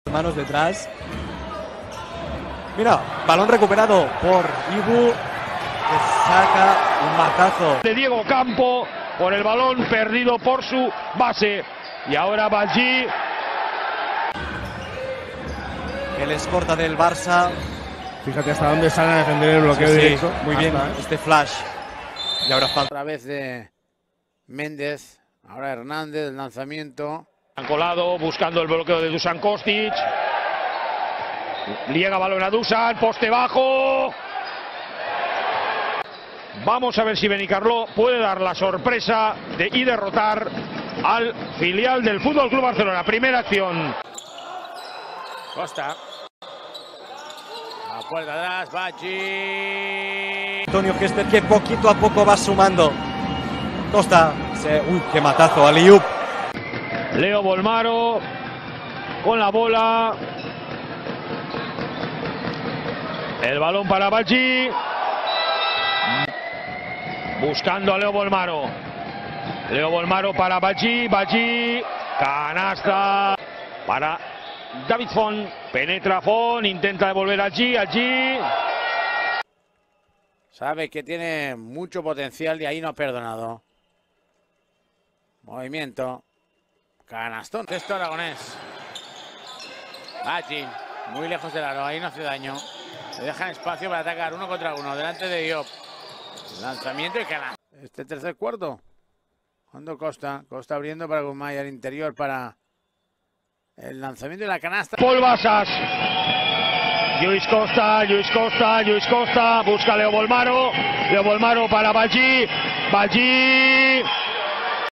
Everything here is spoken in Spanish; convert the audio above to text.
Manos detrás. Mira, balón recuperado por Ibu, que saca un matazo de Diego Campo por el balón perdido por su base. Y ahora Badji, que les corta del Barça. Fíjate hasta dónde salen a defender el bloqueo directo. Muy bien, este flash. Y ahora falta. Otra vez de Méndez. Ahora Hernández, el lanzamiento. han colado buscando el bloqueo de Dusan Kostic. Llega balón a Dusan, poste bajo. Vamos a ver si Benicarló puede dar la sorpresa y derrotar al filial del Fútbol Club Barcelona. Primera acción. Costa. La puerta atrás, Badji. Antonio Kester, que poquito a poco va sumando. Costa. Uy, qué matazo, Aliup. Leo Bolmaro con la bola. El balón para Badji. Buscando a Leo Bolmaro. Leo Bolmaro para Badji. Badji. Canasta para David Font. Penetra Font. Intenta devolver allí. Sabe que tiene mucho potencial y ahí no ha perdonado. Movimiento. Canastón. Texto aragonés. Badji. Muy lejos del aro. Ahí no hace daño. Le dejan espacio para atacar 1 contra 1. Delante de Diop. Lanzamiento y canasta. Este tercer cuarto. Cuando Costa. Costa abriendo para Guzmán al interior para el lanzamiento y la canasta. Paul Basas. Lluís Costa. Busca Leo Bolmaro. Leo Bolmaro para Badji. Badji.